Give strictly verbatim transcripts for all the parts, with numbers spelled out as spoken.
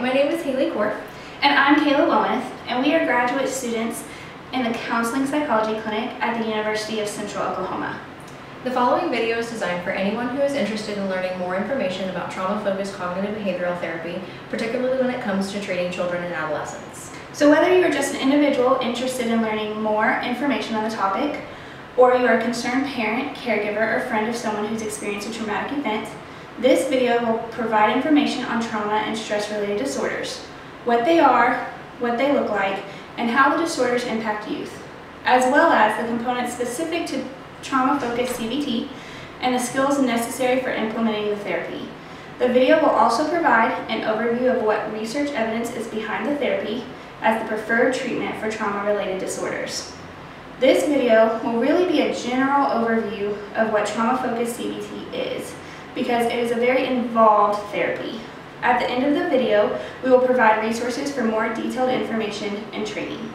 my name is Haley Korf. And I'm Kayla Wilmuth, and we are graduate students in the Counseling Psychology Clinic at the University of Central Oklahoma. The following video is designed for anyone who is interested in learning more information about trauma-focused cognitive behavioral therapy, particularly when it comes to treating children and adolescents. So whether you are just an individual interested in learning more information on the topic, or you are a concerned parent, caregiver, or friend of someone who's experienced a traumatic event, this video will provide information on trauma and stress-related disorders, what they are, what they look like, and how the disorders impact youth, as well as the components specific to trauma-focused C B T and the skills necessary for implementing the therapy. The video will also provide an overview of what research evidence is behind the therapy as the preferred treatment for trauma-related disorders. This video will really be a general overview of what trauma-focused C B T is, because it is a very involved therapy. At the end of the video, we will provide resources for more detailed information and training.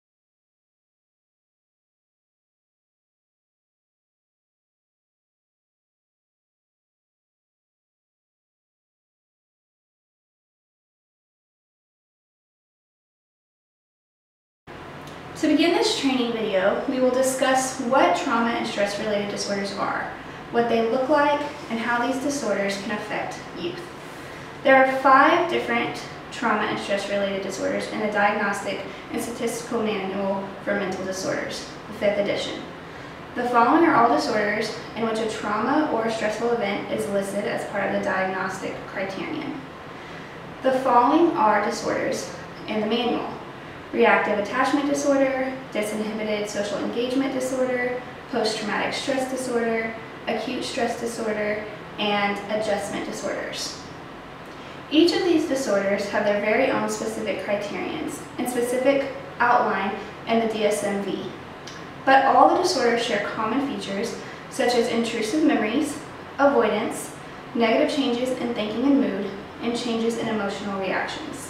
To begin this training video, we will discuss what trauma and stress-related disorders are, what they look like, and how these disorders can affect youth. There are five different trauma and stress-related disorders in the Diagnostic and Statistical Manual for Mental Disorders, the fifth edition. The following are all disorders in which a trauma or stressful event is listed as part of the diagnostic criterion. The following are disorders in the manual: reactive attachment disorder, disinhibited social engagement disorder, post-traumatic stress disorder, acute stress disorder, and adjustment disorders. Each of these disorders have their very own specific criterions and specific outline in the D S M V. But all the disorders share common features such as intrusive memories, avoidance, negative changes in thinking and mood, and changes in emotional reactions.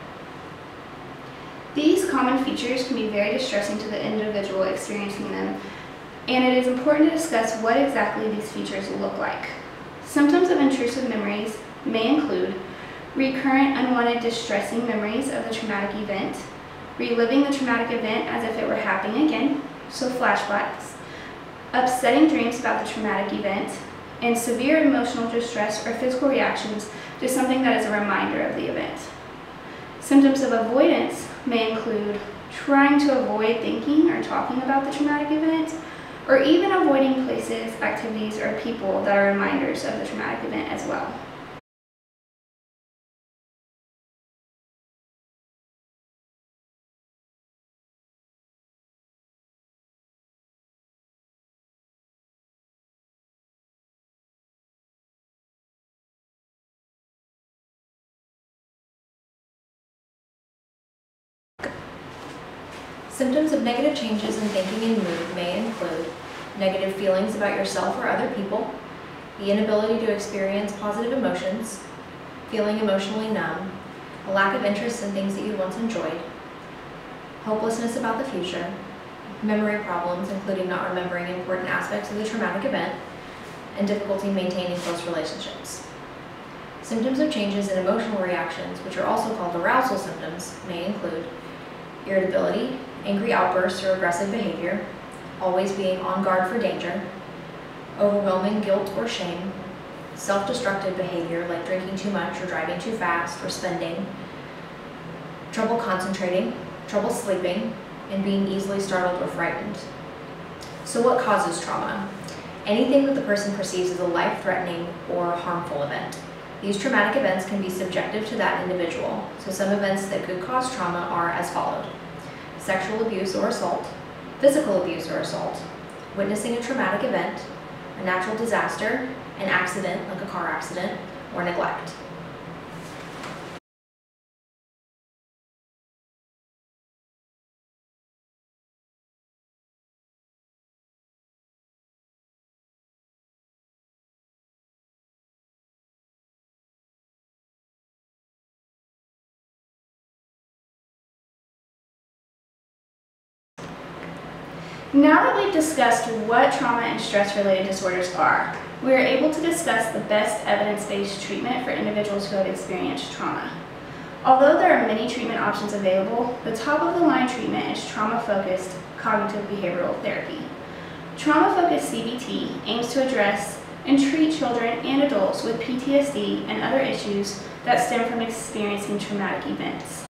These common features can be very distressing to the individual experiencing them, and it is important to discuss what exactly these features look like. Symptoms of intrusive memories may include recurrent unwanted distressing memories of the traumatic event, reliving the traumatic event as if it were happening again, so flashbacks, upsetting dreams about the traumatic event, and severe emotional distress or physical reactions to something that is a reminder of the event. Symptoms of avoidance may include trying to avoid thinking or talking about the traumatic event, or even avoiding places, activities, or people that are reminders of the traumatic event as well. Symptoms of negative changes in thinking and mood may include negative feelings about yourself or other people, the inability to experience positive emotions, feeling emotionally numb, a lack of interest in things that you once enjoyed, hopelessness about the future, memory problems including not remembering important aspects of the traumatic event, and difficulty maintaining close relationships. Symptoms of changes in emotional reactions, which are also called arousal symptoms, may include irritability, angry outbursts or aggressive behavior, always being on guard for danger, overwhelming guilt or shame, self-destructive behavior like drinking too much or driving too fast or spending, trouble concentrating, trouble sleeping, and being easily startled or frightened. So what causes trauma? Anything that the person perceives as a life-threatening or harmful event. These traumatic events can be subjective to that individual, so some events that could cause trauma are as followed: sexual abuse or assault, physical abuse or assault, witnessing a traumatic event, a natural disaster, an accident like a car accident, or neglect. Now that we've discussed what trauma and stress-related disorders are, we are able to discuss the best evidence-based treatment for individuals who have experienced trauma. Although there are many treatment options available, the top of the line treatment is trauma-focused cognitive behavioral therapy. Trauma-focused C B T aims to address and treat children and adults with P T S D and other issues that stem from experiencing traumatic events.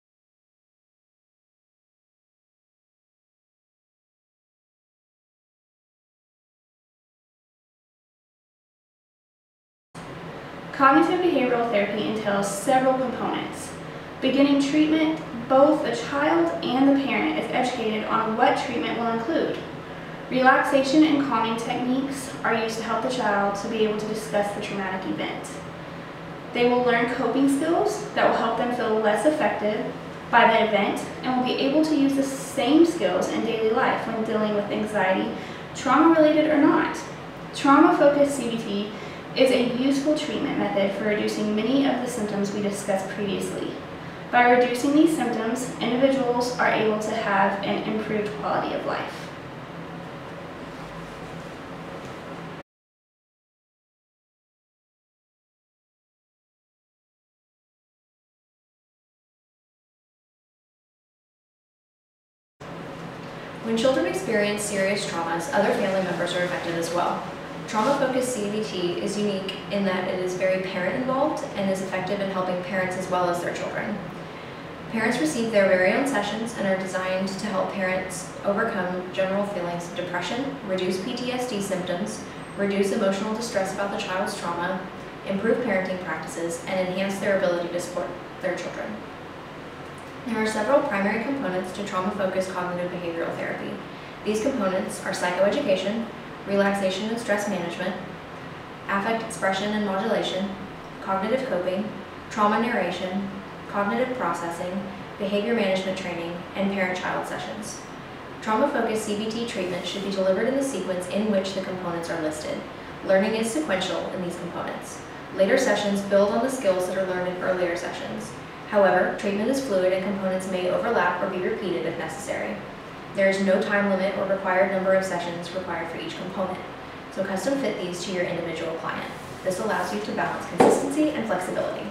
Cognitive behavioral therapy entails several components. Beginning treatment, both the child and the parent is educated on what treatment will include. Relaxation and calming techniques are used to help the child to be able to discuss the traumatic event. They will learn coping skills that will help them feel less affected by the event and will be able to use the same skills in daily life when dealing with anxiety, trauma-related or not. Trauma-focused C B T is a useful treatment method for reducing many of the symptoms we discussed previously. By reducing these symptoms, individuals are able to have an improved quality of life. When children experience serious traumas, other family members are affected as well. Trauma-focused C B T is unique in that it is very parent-involved and is effective in helping parents as well as their children. Parents receive their very own sessions and are designed to help parents overcome general feelings of depression, reduce P T S D symptoms, reduce emotional distress about the child's trauma, improve parenting practices, and enhance their ability to support their children. There are several primary components to trauma-focused cognitive behavioral therapy. These components are psychoeducation, relaxation and stress management, affect expression and modulation, cognitive coping, trauma narration, cognitive processing, behavior management training, and parent-child sessions. Trauma-focused C B T treatment should be delivered in the sequence in which the components are listed. Learning is sequential in these components. Later sessions build on the skills that are learned in earlier sessions. However, treatment is fluid and components may overlap or be repeated if necessary. There is no time limit or required number of sessions required for each component, so custom fit these to your individual client. This allows you to balance consistency and flexibility.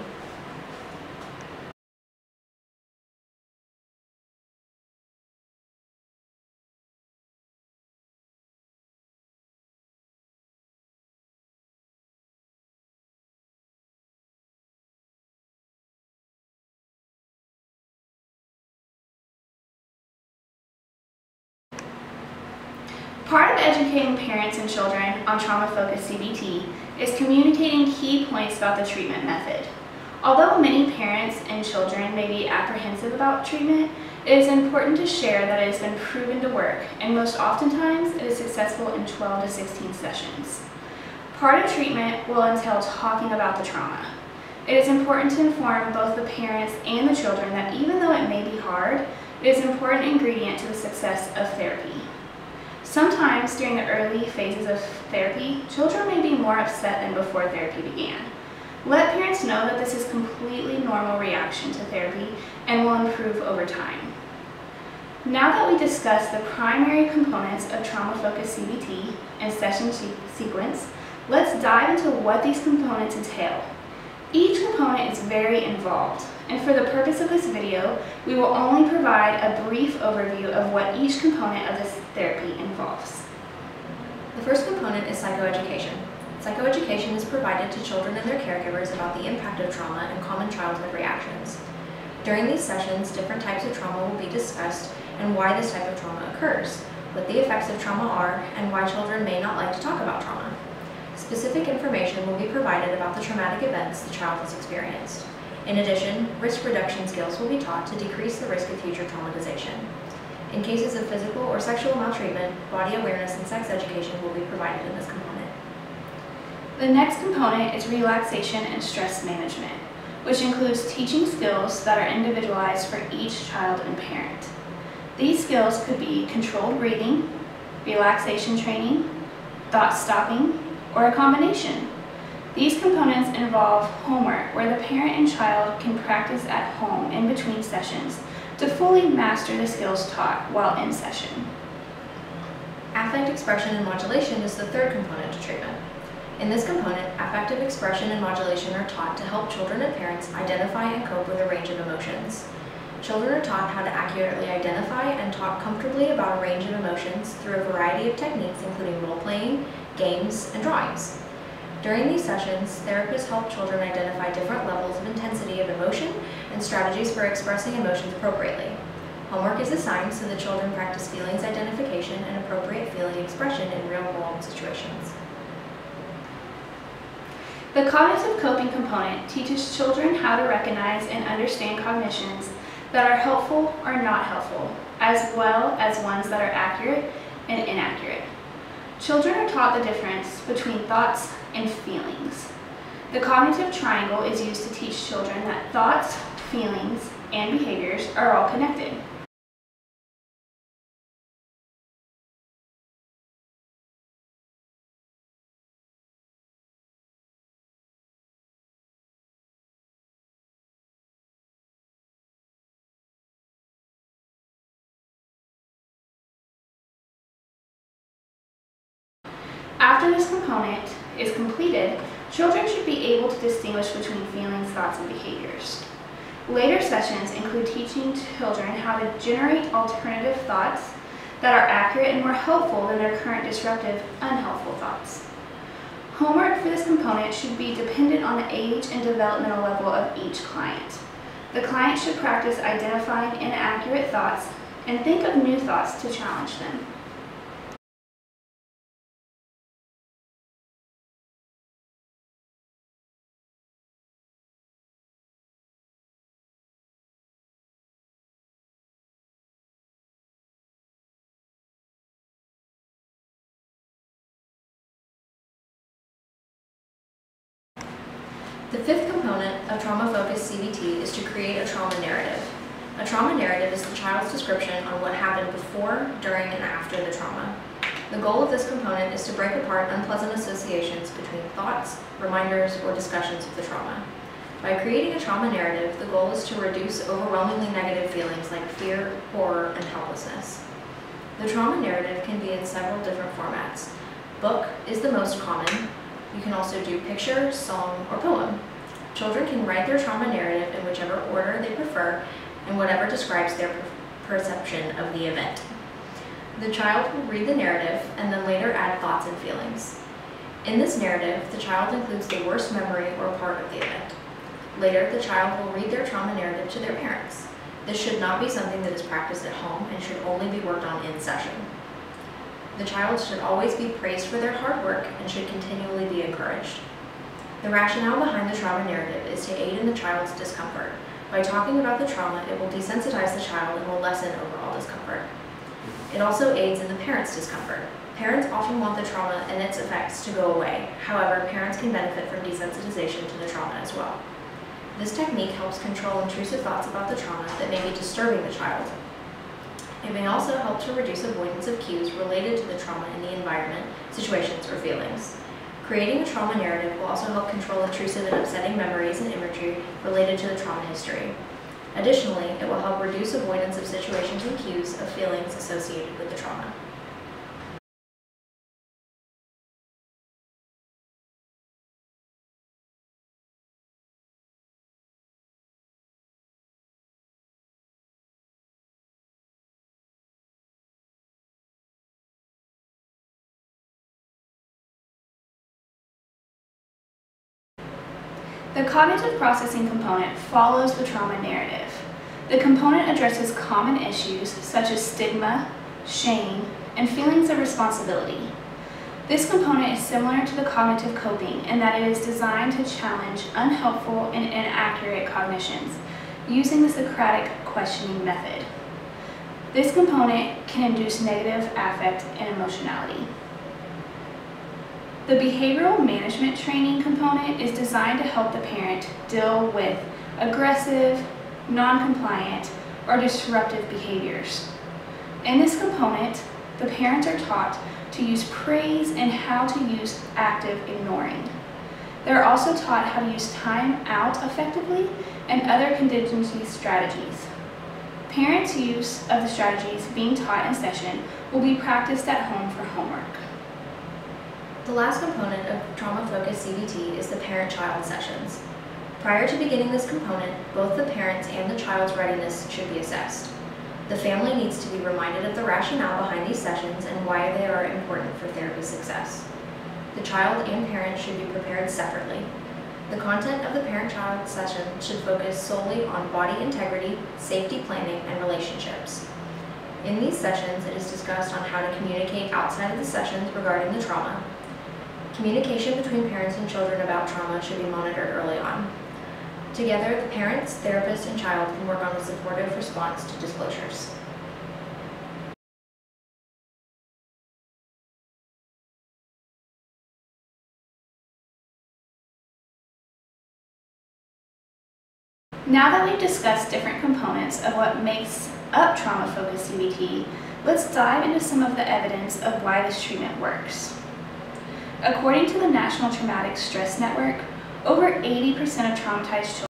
Part of educating parents and children on trauma-focused C B T is communicating key points about the treatment method. Although many parents and children may be apprehensive about treatment, it is important to share that it has been proven to work, and most oftentimes it is successful in twelve to sixteen sessions. Part of treatment will entail talking about the trauma. It is important to inform both the parents and the children that even though it may be hard, it is an important ingredient to the success of therapy. Sometimes during the early phases of therapy, children may be more upset than before therapy began. Let parents know that this is a completely normal reaction to therapy and will improve over time. Now that we discussed the primary components of trauma-focused C B T and session sequence, let's dive into what these components entail. Each component is very involved, and for the purpose of this video, we will only provide a brief overview of what each component of this therapy involves. The first component is psychoeducation. Psychoeducation is provided to children and their caregivers about the impact of trauma and common childhood reactions. During these sessions, different types of trauma will be discussed and why this type of trauma occurs, what the effects of trauma are, and why children may not like to talk about trauma. Specific information will be provided about the traumatic events the child has experienced. In addition, risk reduction skills will be taught to decrease the risk of future traumatization. In cases of physical or sexual maltreatment, body awareness and sex education will be provided in this component. The next component is relaxation and stress management, which includes teaching skills that are individualized for each child and parent. These skills could be controlled breathing, relaxation training, thought stopping, or a combination. These components involve homework where the parent and child can practice at home in between sessions to fully master the skills taught while in session. Affect expression and modulation is the third component to treatment. In this component, affective expression and modulation are taught to help children and parents identify and cope with a range of emotions. Children are taught how to accurately identify and talk comfortably about a range of emotions through a variety of techniques, including role-playing, games, and drawings. During these sessions, therapists help children identify different levels of intensity of emotion and strategies for expressing emotions appropriately. Homework is assigned so the children practice feelings identification and appropriate feeling expression in real-world situations. The cognitive coping component teaches children how to recognize and understand cognitions that are helpful or not helpful, as well as ones that are accurate and inaccurate. Children are taught the difference between thoughts and feelings. The cognitive triangle is used to teach children that thoughts, feelings, and behaviors are all connected. After this component is completed, children should be able to distinguish between feelings, thoughts, and behaviors. Later sessions include teaching children how to generate alternative thoughts that are accurate and more helpful than their current disruptive, unhelpful thoughts. Homework for this component should be dependent on the age and developmental level of each client. The client should practice identifying inaccurate thoughts and think of new thoughts to challenge them. The fifth component of trauma-focused C B T is to create a trauma narrative. A trauma narrative is the child's description on what happened before, during, and after the trauma. The goal of this component is to break apart unpleasant associations between thoughts, reminders, or discussions of the trauma. By creating a trauma narrative, the goal is to reduce overwhelmingly negative feelings like fear, horror, and helplessness. The trauma narrative can be in several different formats. Book is the most common. You can also do picture, song, or poem. Children can write their trauma narrative in whichever order they prefer and whatever describes their per perception of the event. The child will read the narrative and then later add thoughts and feelings. In this narrative, the child includes the worst memory or part of the event. Later, the child will read their trauma narrative to their parents. This should not be something that is practiced at home and should only be worked on in session. The child should always be praised for their hard work and should continually be encouraged. The rationale behind the trauma narrative is to aid in the child's discomfort. By talking about the trauma, it will desensitize the child and will lessen overall discomfort. It also aids in the parent's discomfort. Parents often want the trauma and its effects to go away. However, parents can benefit from desensitization to the trauma as well. This technique helps control intrusive thoughts about the trauma that may be disturbing the child. It may also help to reduce avoidance of cues related to the trauma in the environment, situations, or feelings. Creating a trauma narrative will also help control intrusive and upsetting memories and imagery related to the trauma history. Additionally, it will help reduce avoidance of situations and cues of feelings associated with the trauma. The cognitive processing component follows the trauma narrative. The component addresses common issues such as stigma, shame, and feelings of responsibility. This component is similar to the cognitive coping in that it is designed to challenge unhelpful and inaccurate cognitions using the Socratic questioning method. This component can induce negative affect and emotionality. The behavioral management training component is designed to help the parent deal with aggressive, non-compliant, or disruptive behaviors. In this component, the parents are taught to use praise and how to use active ignoring. They're also taught how to use time out effectively and other contingency strategies. Parents' use of the strategies being taught in session will be practiced at home for homework. The last component of trauma-focused C B T is the parent-child sessions. Prior to beginning this component, both the parents and the child's readiness should be assessed. The family needs to be reminded of the rationale behind these sessions and why they are important for therapy success. The child and parent should be prepared separately. The content of the parent-child session should focus solely on body integrity, safety planning, and relationships. In these sessions, it is discussed on how to communicate outside of the sessions regarding the trauma. Communication between parents and children about trauma should be monitored early on. Together, the parents, therapist, and child can work on a supportive response to disclosures. Now that we've discussed different components of what makes up trauma-focused C B T, let's dive into some of the evidence of why this treatment works. According to the National Traumatic Stress Network, over eighty percent of traumatized children